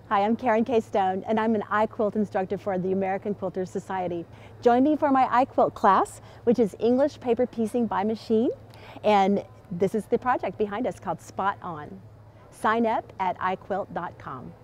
Hi, I'm Karen K. Stone, and I'm an iQuilt instructor for the American Quilters Society. Join me for my iQuilt class, which is English paper piecing by machine. And this is the project behind us called Spot On. Sign up at iquilt.com.